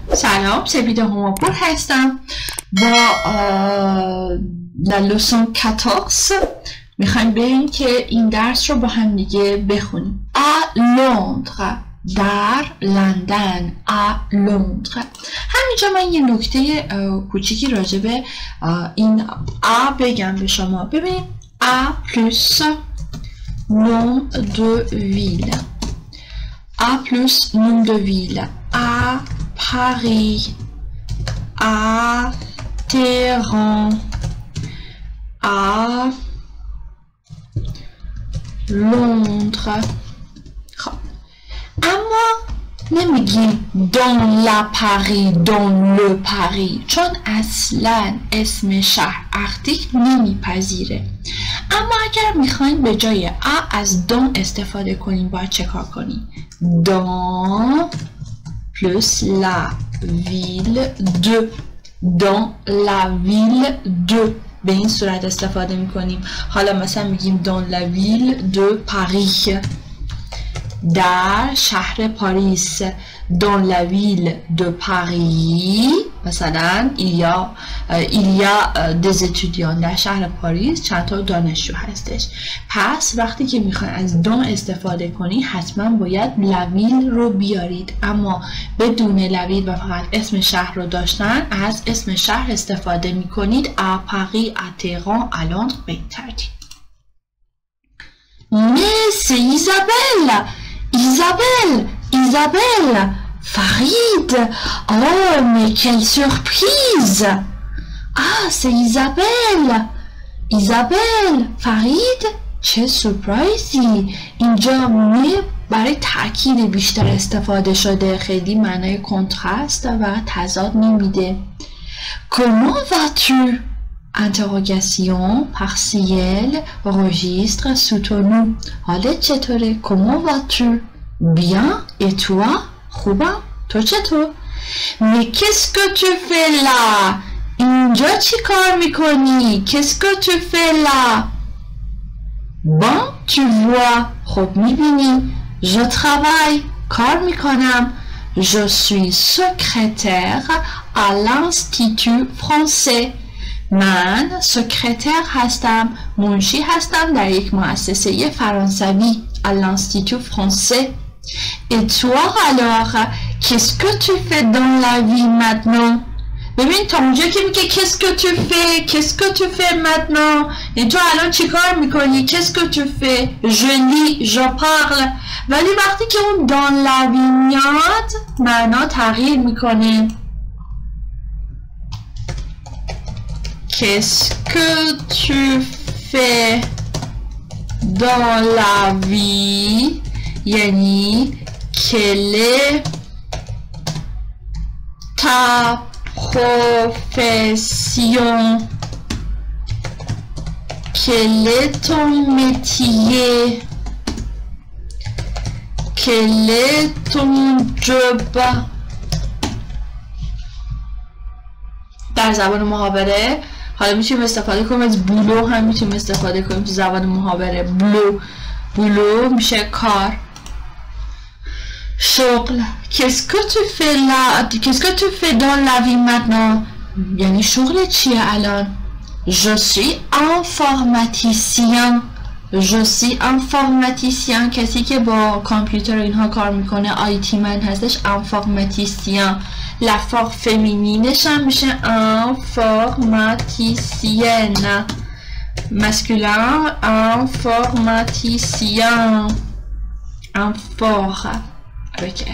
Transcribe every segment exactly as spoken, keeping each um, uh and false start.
سلام، سپیده هماپور هستم. با در لسون چهارده میخوایم بریم که این درس رو با هم دیگه بخونیم. à Londres، در لندن. à Londres. همینجا من یه نکته کوچیکی راجع به این آ بگم به شما. ببینید à plus nom de ville. à plus nom de ville. à Paris, à Téhéran, à Londres. خب اما نمیگیم dans la Paris، dans le Paris، چون اصلا اسم شهر ارتیکل نمیپذیره. اما اگر میخواین به جای آ از دون استفاده کنیم باید چه کار کنیم؟ dans plus la ville de. dans la ville de به این صورت استفاده میکنیم. حالا مثلا میگیم dans la ville de Paris، در شهر پاریس. dans la ville de Paris مثلا il y a il y a des étudiants. در شهر پاریس چند تا دانشجو هستش. پس وقتی که میخواین از دون استفاده کنی حتما باید لویل رو بیارید، اما بدون لویل و فقط اسم شهر رو داشتن از اسم شهر استفاده میکنید. à Paris، à Téhéran، à Londres به این ترتیب. mais c'est Isabelle Isabelle Isabelle Farid. Oh mais quelle surprise. Ah c'est Isabelle Isabelle Farid. چه سورپرایزی. اینجا می برای تاکید بیشتر استفاده شده، خیلی معنای کنتراست و تضاد نمیده. comment vas-tu؟ interrogation partielle registre soutenu. حالت چطوره؟ comment vas-tu؟ bien et toi؟ خوبم، تو چطور؟ mais qu'est-ce que tu fais là؟ اینجا چی کار میکنی؟ qu'est-ce que tu fais là؟ bon tu vois، خب میبینی. je travaille، کار میکنم. je suis secrétaire à l'institut français. من سکرتر هستم، منشی هستم در یک مؤسسه فرانسوی. à l'institut français. et toi alors qu'est-ce que tu fais dans la vie maintenant؟ ببین تا اونجا که میگه qu'est-ce que tu fais qu'est-ce que tu fais maintenant، این تو الان چی کار میکنی؟ qu'est-ce que tu fais؟ je lis je parle. ولی وقتی که اون dans la vie میاد معنا تغییر میکنه. qu'est-ce que tu fais dans la vie یعنی quelle est ta profession؟ quel est ton métier؟ quel est ton job؟ در زبان محاوره حالا میتونیم استفاده کنیم از بولو، هم میتونیم استفاده کنیم تو زبان محاوره. بلو بولو میشه کار، شغل. qu'est-ce que tu fais là؟ qu'est-ce que tu fais dans la vie maintenant؟ یعنی شغل چیه الان؟ je suis informaticien. je suis informaticien کسی که با کامپیوتر اینها کار میکنه آیتی من هستش. informaticien. la forme féminineش هم میشه informaticienne. masculin informaticien. infor avec R.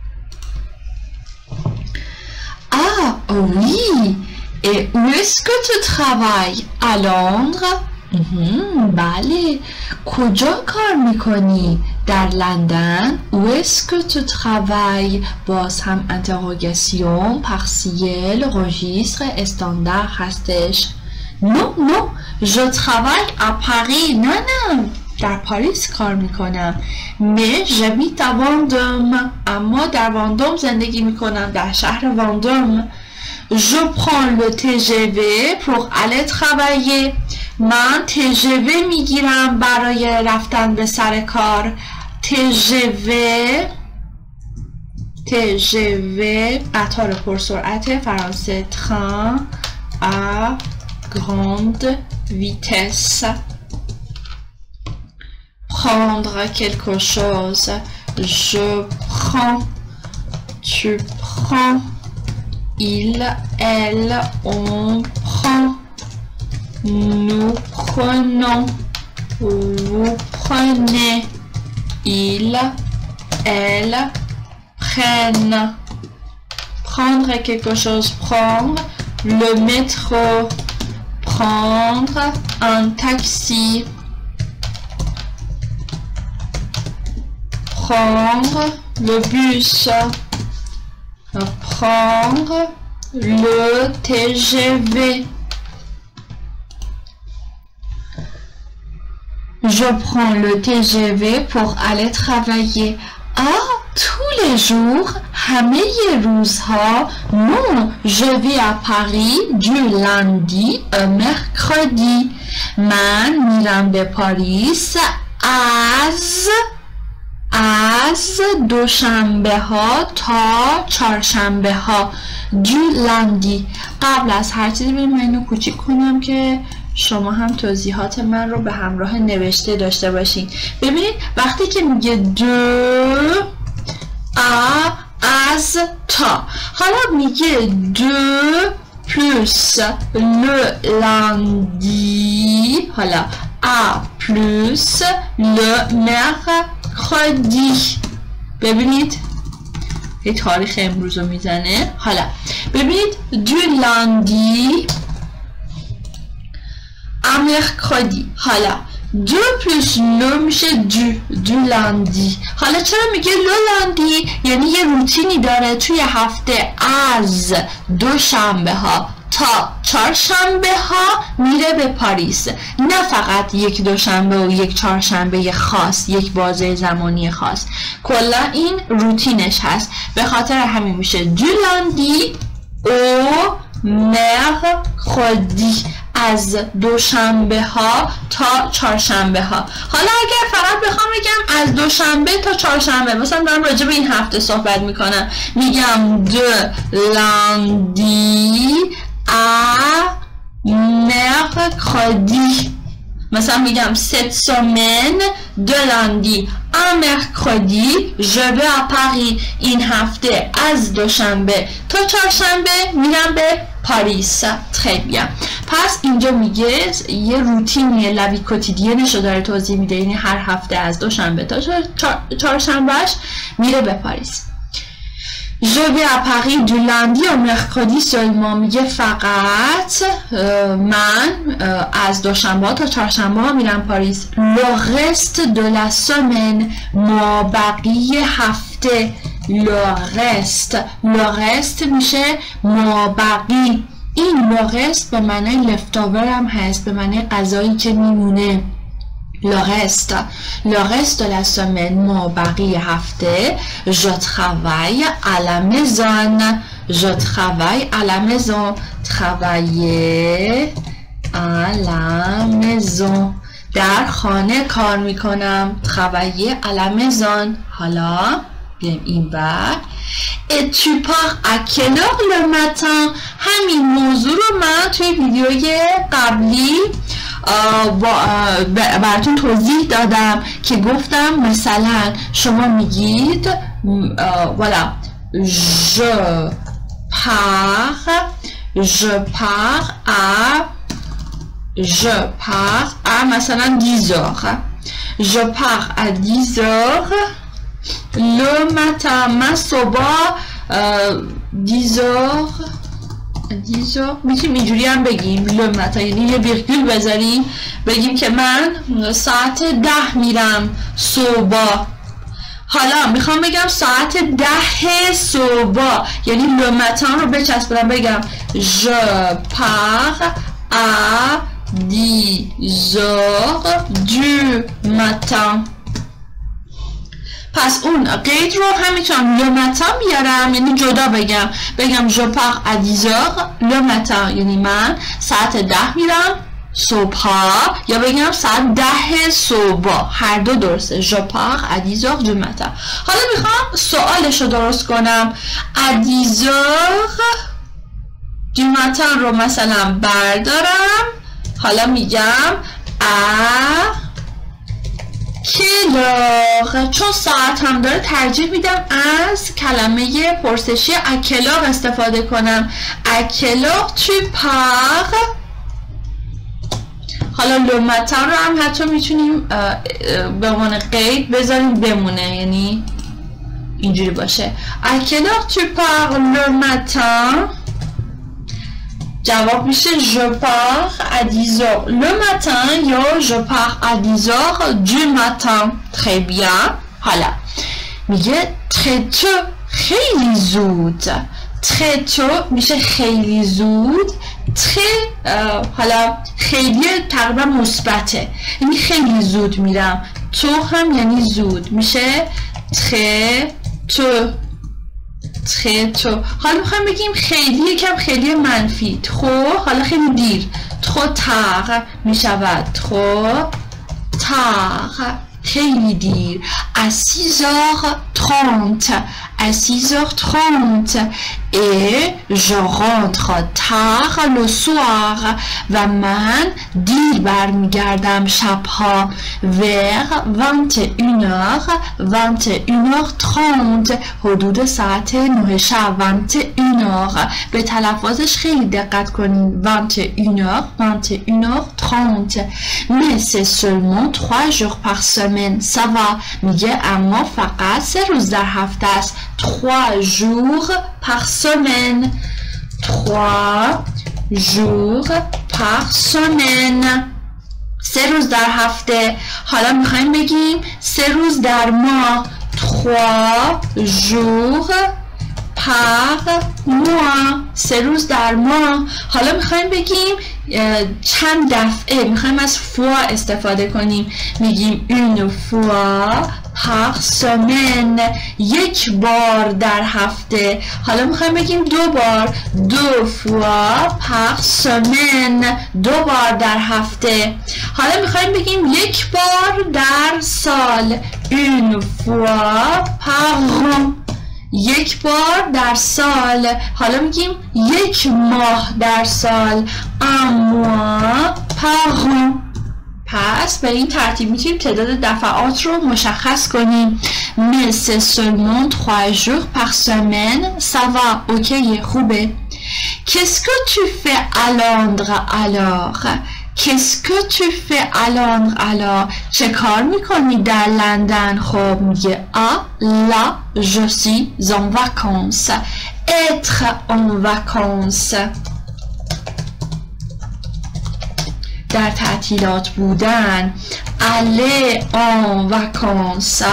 ah oui. et où est-ce que tu travailles؟ à Londres. بله. کجا کار میکنی؟ در لندن. où est-ce que tu travailles؟ باز هم interrogation partielle registre استاندارد هستش. non non je travaille à Paris. نه نه در پاریس کار میکنم. mais j'habite à Vendôme. اما در واندوم زندگی میکنم، در شهر واندوم. je prends le T G V pour aller travailler. من T G V میگیرم برای رفتن به سر کار. T G V T تی ژی وی قطار پرسرعت فرانسه train à grande vitesse. Prendre quelque chose. Je prends. Tu prends. Il, elle, on prend. Nous prenons. Vous prenez. Il, elle, prennent. Prendre quelque chose, prendre. Le métro. Prendre un taxi. Prendre le bus. Prendre le تی ژی وی. Je prends le تی ژی وی pour aller travailler. Ah, tous les jours, همه روزها. Non, je vais à Paris du lundi au mercredi. من میرم به پاریس از از دوشنبه ها تا چهارشنبه ها. du lundi. قبل از هر چیزی بریم من اینو کوچیک کنم که شما هم توضیحات من رو به همراه نوشته داشته باشین. ببینید وقتی که میگه دو ا از تا، حالا میگه دو plus le lundi، حالا ا plus le mercredi. ببینید یه تاریخ امروز رو میزنه. حالا ببینید دو lundi à mercredi. حالا دو plus le میشه دو دو lundi. حالا چرا میگه le lundi؟ یعنی یه روتینی داره توی هفته از دوشنبه ها تا چهارشنبه ها میره به پاریس. نه فقط یک دوشنبه و یک چهارشنبه خاص، یک بازه زمانی خاص، کلا این روتینش هست. به خاطر همین میشه دو lundi au mercredi، از دوشنبه ها تا چهارشنبه ها. حالا اگر فقط بخوام بگم از دوشنبه تا چهارشنبه، مثلا دارم راجع به این هفته صحبت میکنم، میگم دو lundi à mercredi. مثلا میگم cette semaine de lundi à mercredi je vais à Paris. این هفته از دوشنبه تا چهارشنبه میرم به پاریس. très bien. پس اینجا میگه یه روتینی لوی کوتیدینش رو داره توضیح میده، یعنی هر هفته از دوشنبه تا چهارشنبهش میره به پاریس. Je vais à Paris du lundi au mercredi seulement. میگه فقط من از دوشنبه تا چهارشنبه میرم پاریس. Le reste de la semaine، ما بقیه هفته. Le reste le reste میشه ما بقی. این le reste به معنی left over هم هست، به معنی غذایی که میمونه. Le reste, le reste de la semaine, mon baqi hafte, je travaille à la maison. Je travaille à la maison. Travailler à la maison. در خانه کار میکنم. Travailler à la maison. حالا بیایم این بر. Et tu pars à quelle heure le matin؟ همین موضوع رو من توی ویدیوی قبلی براتون توضیح دادم که گفتم مثلا شما میگید voilà je pars je pars à je pars à مثلا dix heures. Je pars à dix heures le matin. من صبح dix heures dix heures میتونیم اینجوری هم بگیم لمتا، یعنی یه ویرگول بذاریم بگیم که من ساعت ده میرم صبح. حالا میخوام بگم ساعت ده صبح، یعنی لمتا رو بچسبونم بگم je pars à dix heures du matin. پس اون قید رو هم میتونم le matin بیارم، یعنی جدا بگم بگم je pars à dix heures le matin، یعنی من ساعت ده میرم صبحا یا بگم ساعت ده صبح، هر دو درسته. je pars à dix heures du matin. حالا میخوام سوالش رو درست کنم. à dix heures du matin رو مثلا بردارم، حالا میگم à quelle heure، چون ساعت هم داره ترجیح میدم از کلمه پرسشی à quelle heure استفاده کنم. à quelle heure tu pars. حالا le matin رو هم حتی میتونیم به عنوان قید بذاریم بمونه، یعنی اینجوری باشه. à quelle heure tu pars le matin. جواب میشه je pars à dix heures le matin یا je pars à dix heures du matin. très bien. حالا میگه très tôt، خیلی زود. très tôt میشه خیلی زود. très حالا خیلی تقریبا مثبته، یعنی خیلی زود میرم. تو هم یعنی زود، میشه très tôt. très tôt. حالا میخوایم بگیم خیلی یکم خیلی منفی. trop حالا خیلی دیر. trop tard میشود trop tard، خیلی دیر. à six heures trente à six heures trente et je rentre tard le soir و من دیر برمیگردم شبها. vers vingt et une heures vingt et une heures trente حدود ساعت نه شب. vingt et une heures به تلفظش خیلی دقت کنین. vingt et une heures vingt et une heures trente mais c'est seulement trois jours par semaine. ça va میگه اما فقط سه روز در هفته است. trois jours par semaine. trois jours par semaine. سه روز در هفته. حالا میخوایم بگیم سه روز در ماه. trois jours par mois. سه روز در ماه. حالا میخوایم بگیم چند دفعه، میخوایم از fois استفاده کنیم. میگیم une fois par semaine، یک بار در هفته. حالا میخوایم بگیم دو بار. دو fois par semaine، دو بار در هفته. حالا میخوایم بگیم یک بار در سال. une fois par an، یک بار در سال. حالا میگیم یک ماه در سال. un mois par an. پس به این ترتیب میتونیم تعداد دفعات رو مشخص کنیم. mais c'est seulement trois jours par semaine. ça va، اوکی، خوبه. qu'est-ce que tu fais à Londres alors. qu'est-ce que tu fais à Londres alors. چه کار میکنی در لندن؟ خب میگه ah là je suis en vacances. être en vacances، در تعطیلات بودن. aller en vacances.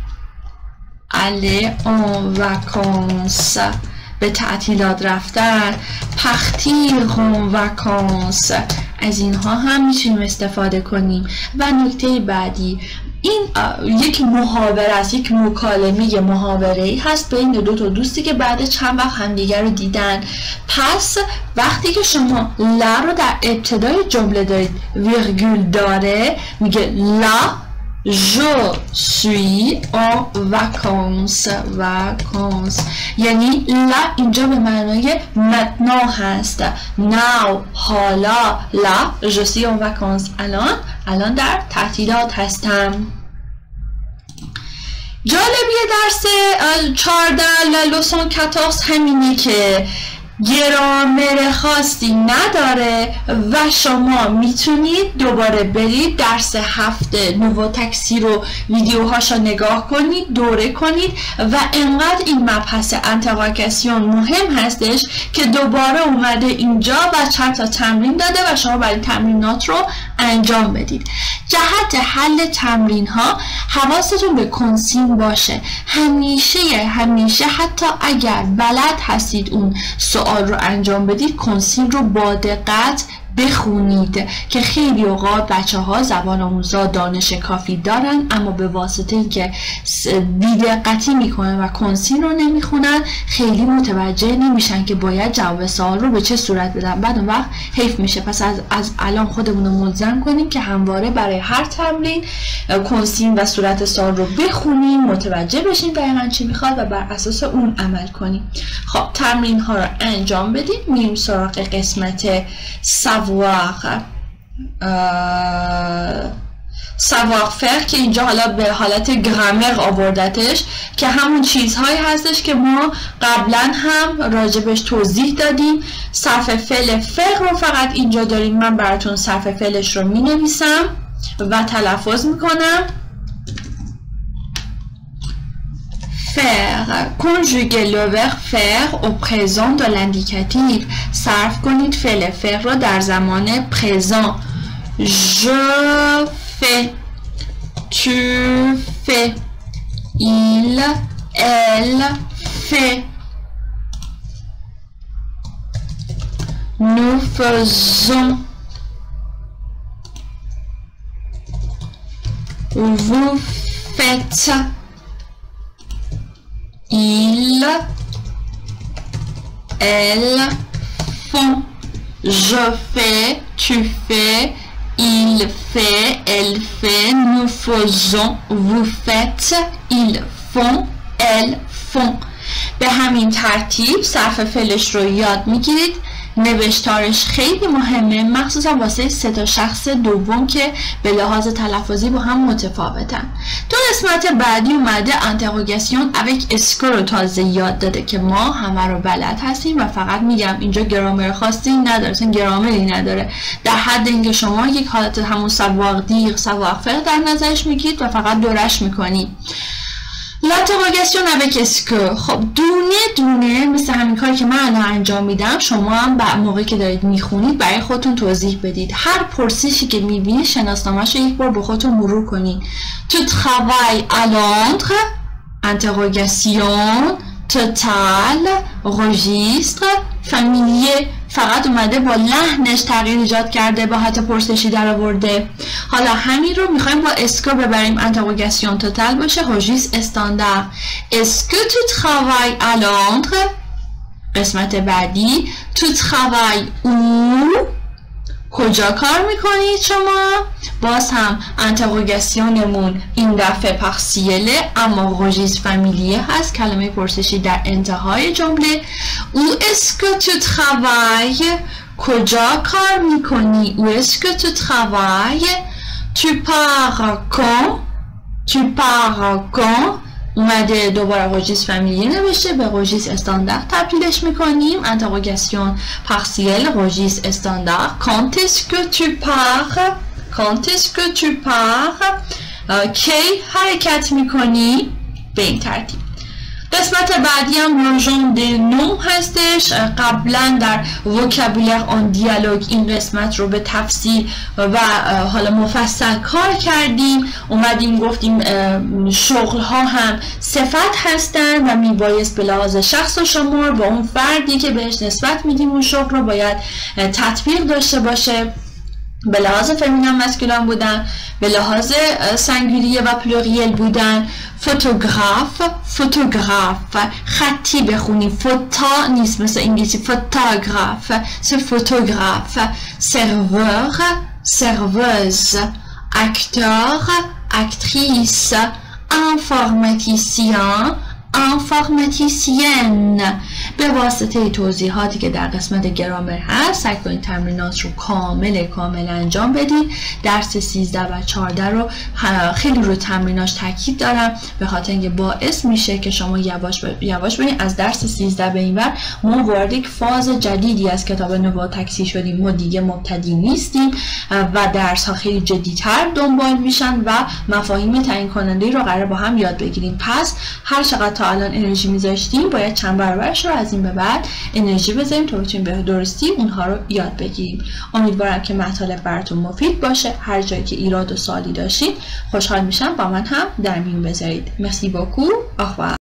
aller en vacances، به تعطیلات رفتن. partir en vacances، از اینها هم میتونیم استفاده کنیم. و نکته بعدی، این یک محاوره است، یک مکالمه محاوره‌ای هست بین دو تا دوستی که بعد چند وقت همدیگر رو دیدن. پس وقتی که شما لا رو در ابتدای جمله دارید ویرگول داره، میگه لا je suis en vacances. vacances یعنی لا اینجا به معنای maintenant هست. now حالا. لا je suis en vacances، الان الان در تعطیلات هستم. جالبی درس چهارده لسون چهارده همینه که گرامر خاصی نداره و شما میتونید دوباره برید درس هفته نوو تکسی رو ویدیوهاشو نگاه کنید، دوره کنید و انقدر این مبحث انتقاکسیون مهم هستش که دوباره اومده اینجا و چند تا تمرین داده و شما برای تمرینات رو انجام بدید. جهت حل تمرین ها حواستون به کنسین باشه. همیشه همیشه حتی اگر بلد هستید اون سوال رو انجام بدید، کنسین رو با دقت بخونید که خیلی اوقات بچه ها زبان آموزا دانش کافی دارن اما به واسطه اینکه بی‌دقتی میکنن و کنسین رو نمیخونن خیلی متوجه نمیشن که باید جواب سوال رو به چه صورت بدن. بعد اون وقت حیف میشه. پس از, از الان خودمون رو ملزم کنیم که همواره برای هر تمرین کنسین و صورت سوال رو بخونیم، متوجه بشیم دقیقاً چی میخواد و بر اساس اون عمل کنیم. خب تمرین ها رو انجام بدیم. میریم سراغ قسمت ساوار ساوار فر که اینجا حالا به حالت گرامر آوردتش که همون چیزهایی هستش که ما قبلا هم راجبش توضیح دادیم. صرف فعل فر رو فقط اینجا داریم. من براتون صرف فعلش رو می نویسم و تلفظ می کنم. faire, conjuguer le verbe faire au présent de l'indicatif. صرف کنید فعل faire رو در زمان présent. Je fais, tu fais, il, elle fait, nous faisons, vous faites, ils, elles font, je fais, tu fais, il fait, elle fait, nous faisons, vous faites, ils font, elles font. به همین ترتیب صرف فعلش رو یاد میگیرید. نوشتارش خیلی مهمه، مخصوصا واسه سه تا شخص دوم که به لحاظ تلفظی با هم متفاوتن. تو قسمت بعدی اومده انتروگاسیون اوک اسکو رو تازه یاد داده که ما همه رو بلد هستیم و فقط میگم اینجا گرامر خاصی نداره، اصلا گرامری نداره، در حد اینکه شما یک حالت همون ساوار دیر ساوار فر در نظرش میگیرید و فقط دورش میکنید. l'interrogation avec est-ce que. خب دونه دونه مثل همین کاری که من الان انجام میدم شما هم به موقعی که دارید میخونید برای خودتون توضیح بدید. هر پرسشی که میبینید شناسنامه‌اش رو یک بار به خودتون مرور کنید. tu travailles à Londres, interrogation, total, registre, familier. فقط اومده با لحنش تغییر ایجاد کرده، با حتی پرسشی در آورده. حالا همین رو میخوایم با اسکو ببریم انتروگاسیون توتال باشه. registre استاندارد. est-ce que tu travailles à Londres. قسمت بعدی tu travailles où. کجا کار میکنید شما؟ باز هم انتروگاسیونمون این دفعه پارسیله اما registre فامیلیه هست، کلمه پرسشی در انتهای جمله. où est-ce que tu travailles. کجا کار میکنی؟ où est-ce que tu travailles. tu pars quand. tu pars quand. اومده دوباره registre فامیلیه نوشته، به registre استاندارد تبدیلش میکنیم. انتروگاسیون پارسیل registre استاندارد. quand est-ce que tu pars. quand est-ce que tu pars. کی حرکت میکنی. به این ترتیب. قسمت بعدی هم لوژون د نوم هستش. قبلا در وکابولر آن دیالوگ این قسمت رو به تفصیل و حالا مفصل کار کردیم. اومدیم گفتیم شغل ها هم صفت هستن و میبایست به لحاظ شخص و شمار با اون فردی که بهش نسبت میدیم اون شغل رو باید تطبیق داشته باشه. به لحاظ فمینین مسکولین بودن، به لحاظ سنگولیه و پلوریل بودن. فوتوگراف، فوتوگراف خطی بخونی، فوتا نیست مثل انگلیسی، فوتوگراف سه فوتوگراف. سرور، سروز. اکتور، اکتریس. انفورماتیسین، انفورماتیسین. به واسطه توضیحاتی که در قسمت گرامر هست سعی کنید تمرینات رو کامل کامل انجام بدید. درس سیزده و چهارده رو خیلی رو تمریناش تاکید دارم به خاطر اینکه باعث میشه که شما یواش یواش ببینید از درس سیزده به این ور ما وارد یک فاز جدیدی از کتاب نووا تاکسی شدیم. ما دیگه مبتدی نیستیم و درس ها خیلی جدی‌تر دنبال میشن و مفاهیم تعیین کننده رو قرار با هم یاد بگیریم. پس هر چقدر تا الان انرژی میذاشتیم باید چند برابرش رو از این به بعد انرژی بذاریم تا بتونیم به درستی اونها رو یاد بگیریم. امیدوارم که مطالب براتون مفید باشه. هر جایی که ایراد و سوالی داشتید خوشحال میشم با من هم در میون بذارید. مرسی beaucoup. au revoir.